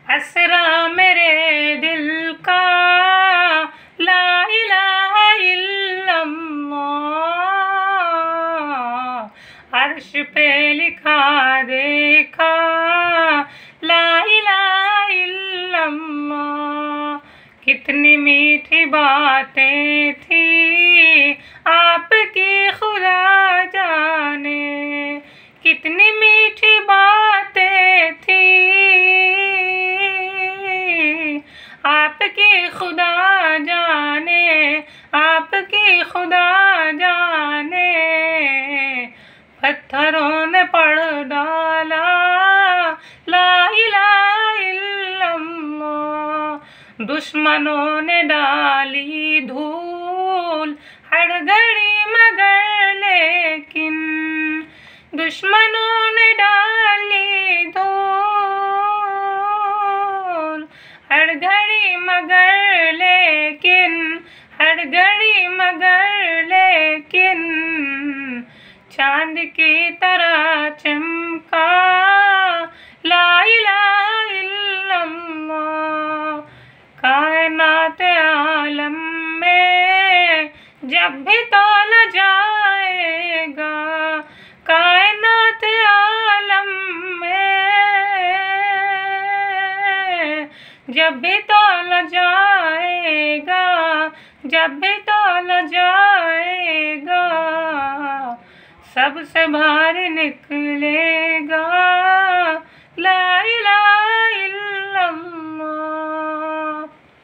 असरा मेरे दिल का ला इलाहा इल्लल्लाह, अर्श पे लिखा देखा ला इलाहा इल्लल्लाह। कितनी मीठी बातें थी आपकी खुदा जाने, कितनी मीठी बातें थी आपकी खुदा जाने, आपकी खुदा जाने। पत्थरों ने पढ़ डाला ला इलाहा इल्लल्लाह, दुश्मनों ने डाली धूल हर घड़ी मगर लेकिन, दुश्मनों ने डाली धूल हर घड़ी मगर लेकिन, हर घड़ी मगर लेकिन। चांद की तरह चमका ला इलाहा इल्लल्लाह, कायनात आलम में जब भी तौला जाएगा, कायनात आलम में जब भी तौला जाएगा, जब भी तौला जाएगा। सबसे भारी निकलेगा ला इलाहा इल्लल्लाह,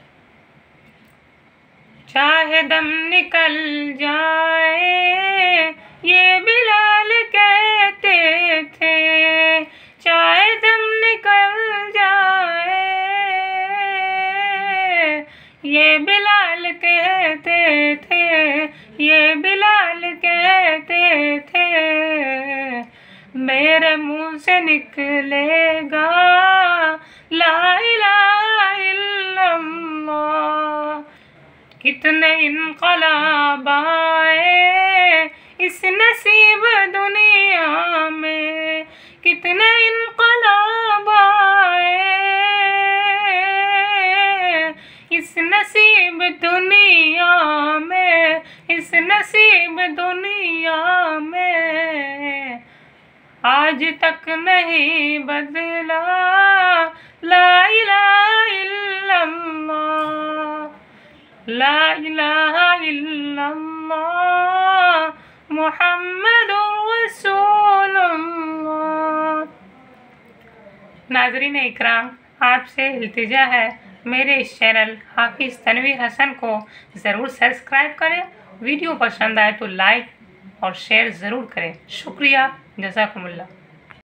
चाहे दम निकल जाए ये बिलाल कहते थे, चाहे दम निकल जाए ये बिलाल कहते थे, ये बिलाल कहते थे। मेरे मुंह से निकलेगा ला इलाहा इल्लल्लाह। कितने इनकलाब आए इस नसीब दुनिया में, कितने इनकलाब आए इस नसीब दुनिया में, इस नसीब दुनिया में। आज तक नहीं बदला ला इलाहा इल्लल्लाह, ला इलाहा इल्लल्लाह मुहम्मदुर रसूलुल्लाह। नाज़रीन इकराम, आपसे इल्तिजा है मेरे इस चैनल हाफिज़ तनवीर हसन को ज़रूर सब्सक्राइब करें। वीडियो पसंद आए तो लाइक और शेयर ज़रूर करें। शुक्रिया, जज़ाकुमुल्लाह।